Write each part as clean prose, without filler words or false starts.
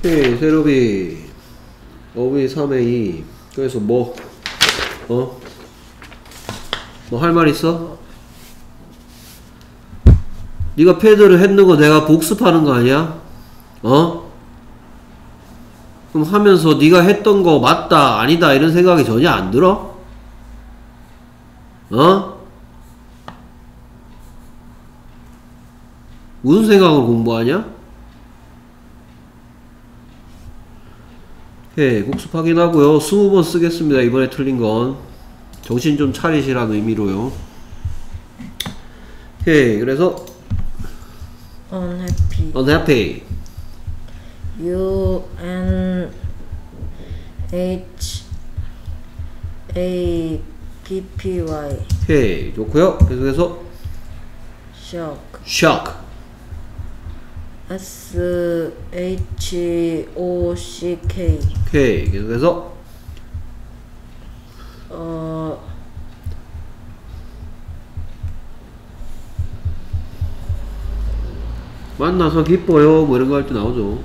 오케이, 세로비. 어휘 3의 2. 그래서 뭐? 뭐 할 말 있어? 네가 패드를 했는 거 내가 복습하는 거 아니야? 그럼 하면서 네가 했던 거 맞다 아니다 이런 생각이 전혀 안 들어? 무슨 생각으로 공부하냐? 오케이, 복습 확인하고요. 20번 쓰겠습니다. 이번에 틀린 건 정신 좀 차리시라는 의미로요. 오케이, 그래서 unhappy unhappy. 오케이, 좋고요. 계속해서 shock shock. 오케이, 계속해서 만나서 기뻐요 뭐 이런 거 할 때 나오죠.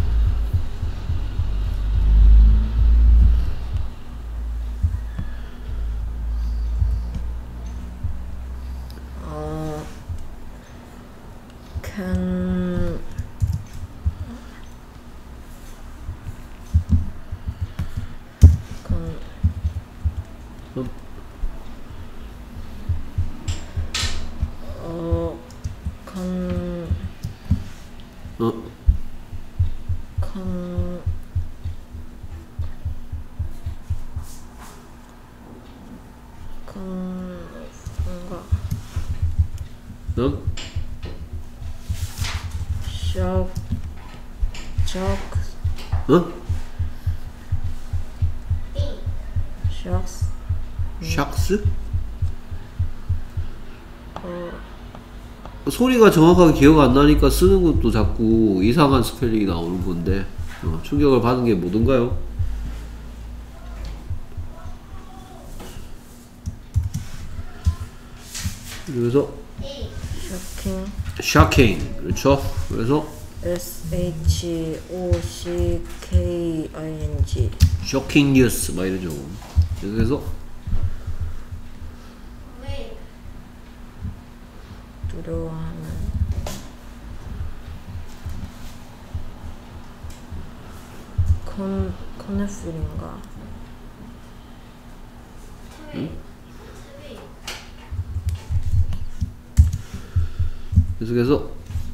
샥스? 소리가 정확하게 기억 안 나니까 쓰는 것도 자꾸 이상한 스펠링이 나오는 건데 충격을 받은 게 뭐든가요? 그래서 shocking 그렇죠. 그래서 shockking. shocking news 막 이러죠. 그래서 두려워하는 커네필인가? 계속해서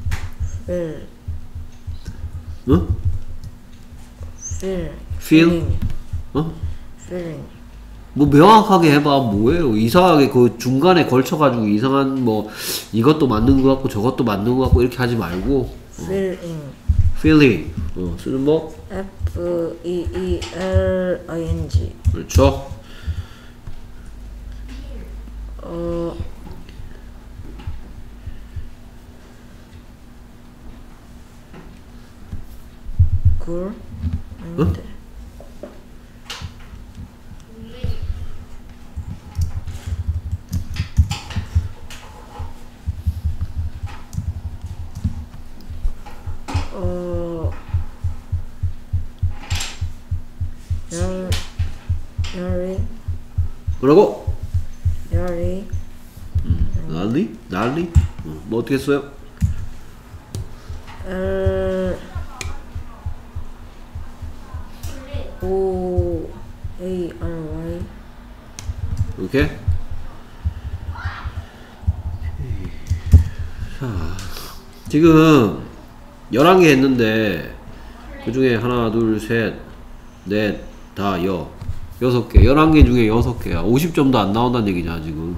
feel? feeling. 뭐 명확하게 해봐. 뭐예요? 이상하게 그 중간에 걸쳐가지고 이상한 뭐 이것도 맞는 것 같고 저것도 맞는 것 같고 이렇게 하지 말고 feeling 쓰는 법 feeling. 그렇죠. 굴? 아닌데. 뭐라고? 난리? 뭐 어떻게 써요? OARY. 오케이. 자, 지금 11개 했는데 그 중에 하나, 둘, 셋, 넷, 다 6개. 11개 중에 6개야. 50점도 안 나온다는 얘기잖아, 지금.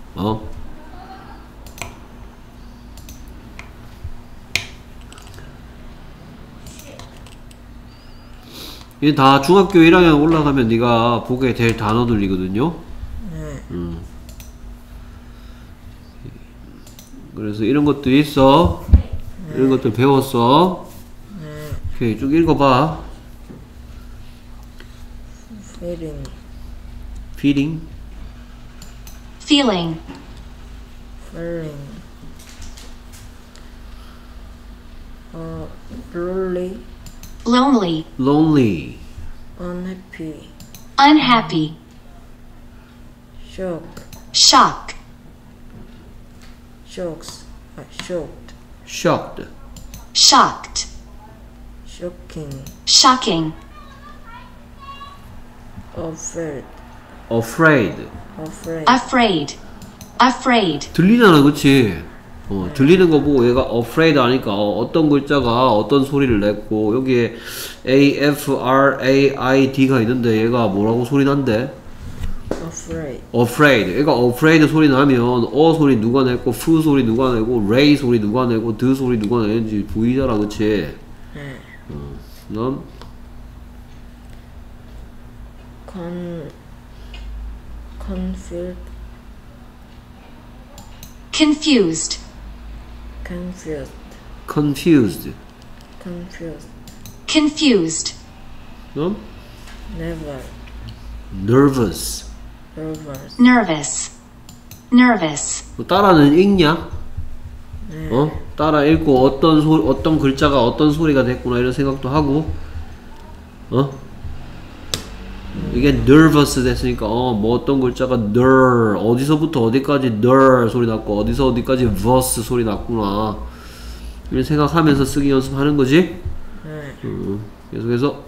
이게 다 중학교 1학년 올라가면 네가 보게 될 단어들이거든요. 네. 그래서 이런 것들이 있어. 이런 것들 배웠어. 오케이, 쭉 읽어봐. feeling. blurry. lonely, lonely, unhappy, unhappy, shock, shock, shocks, shocked, shocked, shocked, shocking, shocking, afraid, afraid. afraid, afraid, afraid, 들리잖아, 그치? 들리는 거 보고 얘가 afraid 하니까 어떤 글자가 어떤 소리를 냈고 여기에 A, F, R, A, I, D가 있는데 얘가 뭐라고 소리 난대? afraid, afraid. 얘가 afraid 소리 나면 소리 누가 냈고 F 소리 누가 내고 Ray 소리 누가 내고 D 소리 누가 내는지 보이잖아, 그치? 네. 그다음 confused, confused, confused, confused. confused, confused, 그다음 never, nervous. nervous, nervous, nervous, 따라는 읽냐? 네. 따라 읽고 어떤 글자가 어떤 소리가 됐구나 이런 생각도 하고 이게 nervous 됐으니까 뭐 어떤 글자가 ner 어디서부터 어디까지 ner 소리 났고 어디서 어디까지 verse 소리 났구나 이런 생각하면서 쓰기 연습하는 거지. 네. 계속해서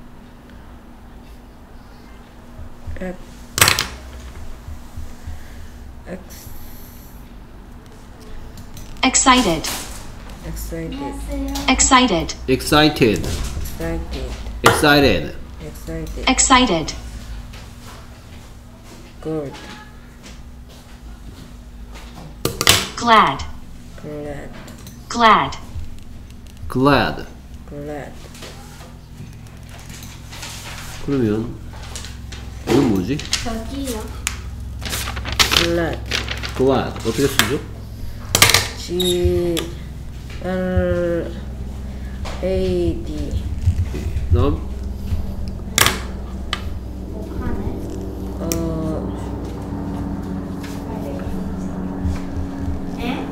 excited, excited, excited, excited, excited, excited, excited, excited, good, glad, glad, glad, glad. glad, 그러면 이건 뭐지? 저기요. glad, glad 어떻게 쓰죠? G L A D, 그다음 네?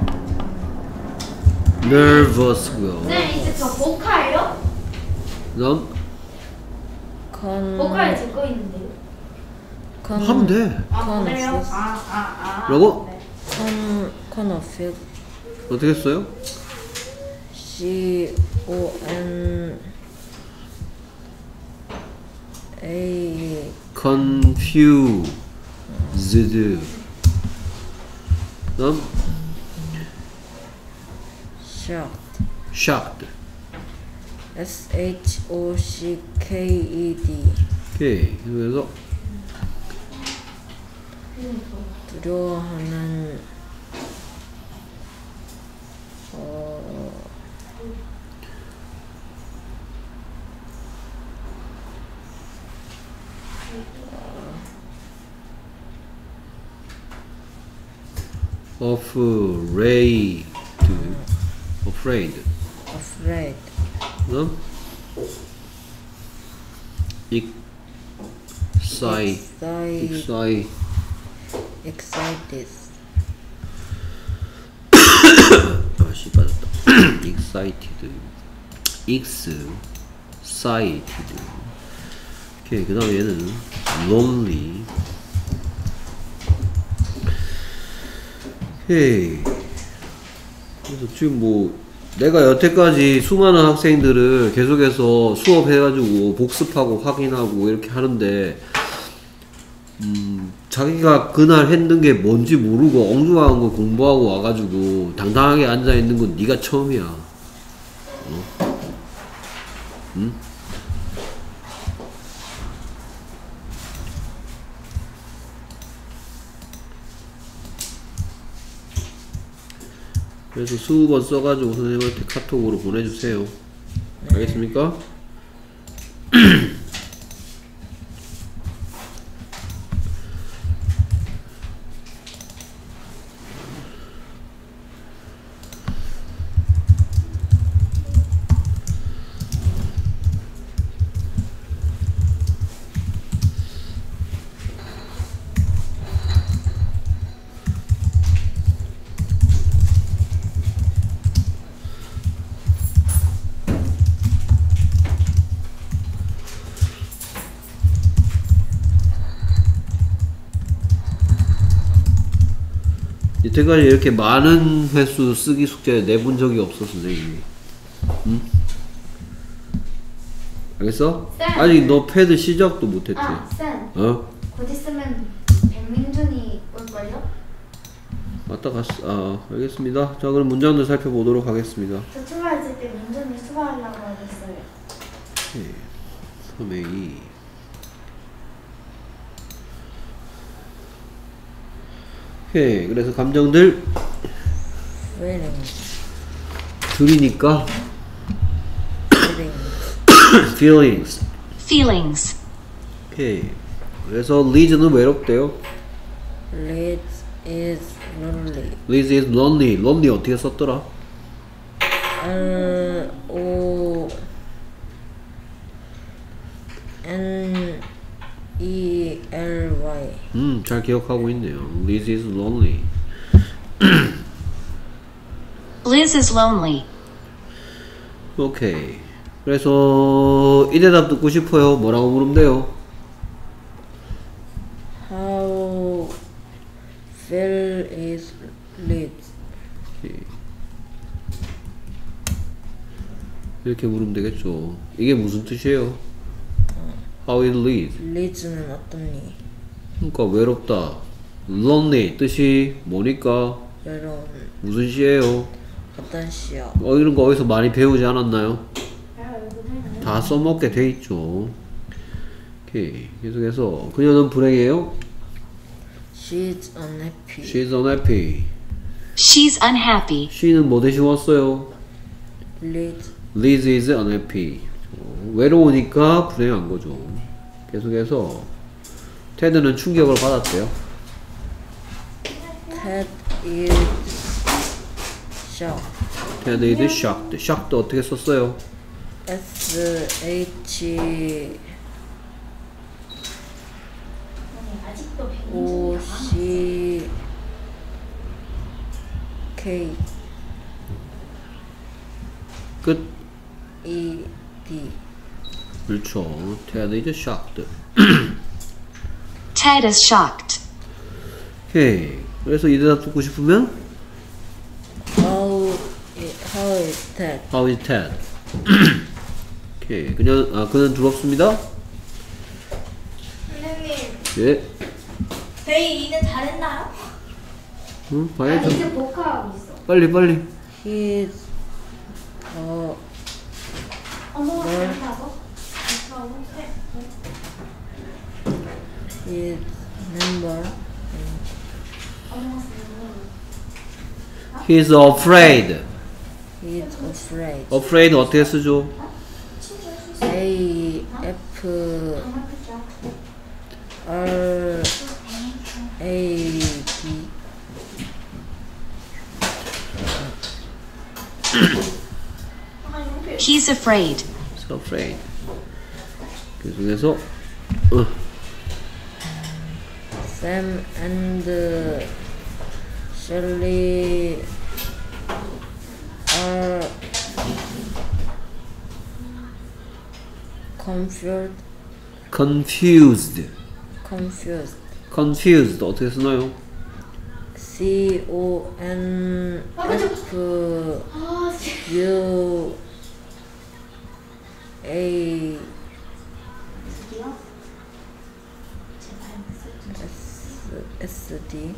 nervous고요. 네, 이제 저 보카예요? 그다음 보카에 제 거 있는데요. 하면 돼. 아, 그래요? confused, 라고? 네. confused, 어떻게 써요? C O N A confused. 그다음 shocked, shocked. S H O C K E D, 오케이. 그래서 두려워하는 afraid. afraid. afraid, 그다음 excited. excited, 아씨 빠졌다. excited. 오케이. 그 다음에 얘는 lonely. 오케이. 그래서 지금 뭐 내가 여태까지 수많은 학생들을 계속해서 수업해가지고 복습하고 확인하고 이렇게 하는데 자기가 그날 했는 게 뭔지 모르고 엉뚱한 거 공부하고 와가지고 당당하게 앉아있는 건 네가 처음이야. 응? 그래서 수번 써가지고 선생님한테 카톡으로 보내주세요. 알겠습니까? 여태까지 이렇게 많은 횟수 쓰기 숙제 내본 적이 없어 선생님이. 응? 알겠어? 쌤. 아직 너 패드 시작도 못했지. 아, 쌤. 어? 곧 있으면 백민준이 올걸요? 왔다 갔어. 아, 알겠습니다. 자, 그럼 문장들 살펴보도록 하겠습니다. 저 출발했을 때 민준이 수고하려고 했어요. 3의 2. 오케이. 그래서 감정들 feelings, 들이니까 feelings, feelings. Feelings. 오케이. 그래서 Liz는 외롭대요. Liz is lonely. Liz is lonely. lonely 어떻게 썼더라? L O N E L Y. 잘 기억하고 있네요. Liz is lonely. Liz is lonely. 오케이. 그래서 이 대답 듣고 싶어요. 뭐라고 물으면 돼요? How fell is Liz? 이렇게 물으면 되겠죠. 이게 무슨 뜻이에요? How is Liz? Liz는 어떠니? 그러니까 외롭다. lonely 뜻이 뭐니까? 외로운 무슨 시예요? 어떤 시야? 이런 거 어디서 많이 배우지 않았나요? 다 써먹게 돼 있죠. 오케이. 계속해서 그녀는 불행해요? She's unhappy. She's unhappy. She's unhappy. she는 뭐 대신 왔어요? Liz Liz is unhappy. 외로우니까 불행한 거죠. 계속해서 테드는 충격을 받았대요. Ted is shocked. Ted is shocked. shocked 어떻게 썼어요? S H 아니, 아직도 O 백민준이 C K 끝. E D. 그렇죠. Ted is shocked. Ted is shocked. 오케이. 그래서 이 대답 듣고 싶으면 How is Ted? How is Ted? 오케이. 그는 두렵습니다. 선생님, 예. 데이 이는 잘했나요? 응, 아, 봐야죠. 이제 복화하고 있어. 빨리. He's 어머, 잘하고. 복화하고. 네. his member. 어머, He's afraid. He's afraid. afraid 어떻게 쓰죠? A F R A D. He's afraid. He's afraid. 계속해서 Sam and Shirley are confused. confused. 어떻게 쓰나요? C O N F 아, U A 드디어? 제발. S D.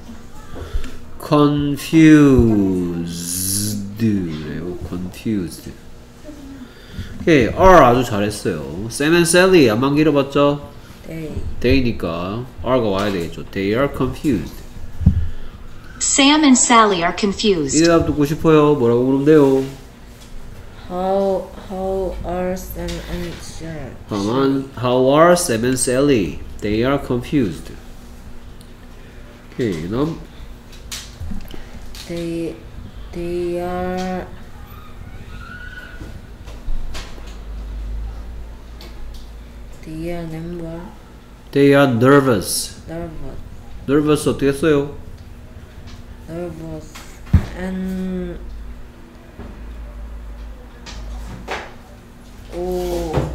confused래요. confused. 오케이. R 아주 잘했어요. Sam and Sally 안만 길어봤죠? they니까 R가 와야 되겠죠. They are confused. Sam and Sally are 이 confused. 대답 듣고 싶어요. 뭐라고 물으면 돼요? How are Sam and Shirley? How are Sam and Sally? They are confused. 오케이. 그다음 They are number They are nervous. nervous 어떻게 써요? N O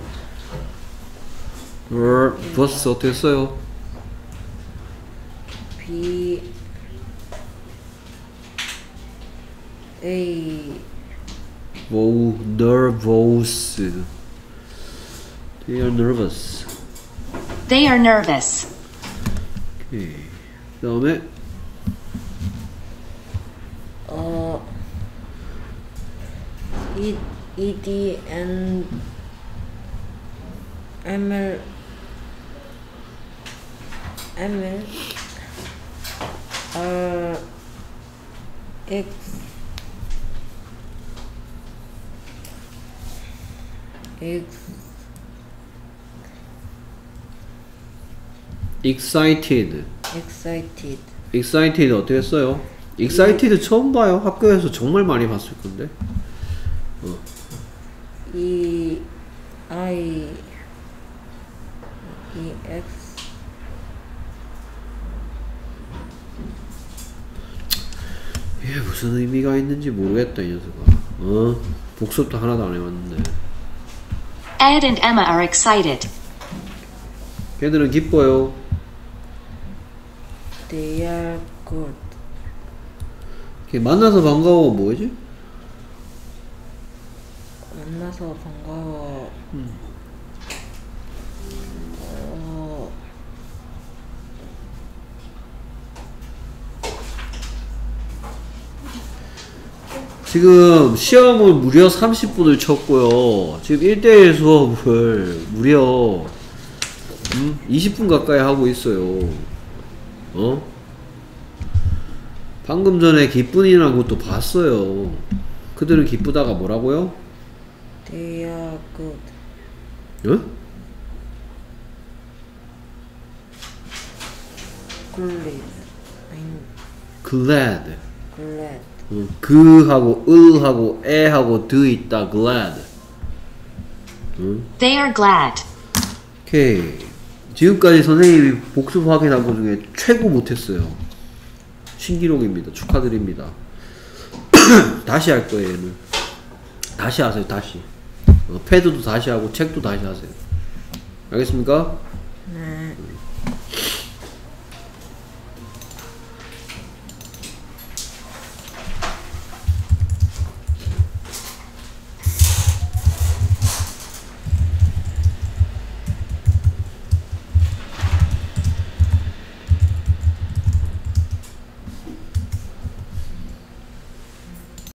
nervous 어떻게 써요? B They nervous. They are nervous. They are nervous. 오케이. 그 다음에 ED and ML are excited. excited. excited 어떻게 써요? excited 처음 봐요. 학교에서 정말 많이 봤을 건데. EX 이게 무슨 의미가 있는지 모르겠다 이 녀석아. 복습도 하나도 안 해봤는데. Ed and Emma are excited. 걔들은 기뻐요. They are good. 걔 만나서 반가워 뭐지? 만나서 반가워. 지금 시험을 무려 30분을 쳤고요. 지금 1대1 수업을 무려 20분 가까이 하고 있어요. 방금 전에 기쁜이라는 것도 봤어요. 그들은 기쁘다가 뭐라고요? They are good. Glad. glad. Glad. 그하고 을하고 애하고 드 있다. glad. They are glad. 오케이. 지금까지 선생님이 복습 확인한 것 중에 최고 못했어요. 신기록입니다. 축하드립니다. 다시 할 거예요, 얘는. 다시 하세요, 다시. 패드도 다시 하고 책도 다시 하세요. 알겠습니까? 네.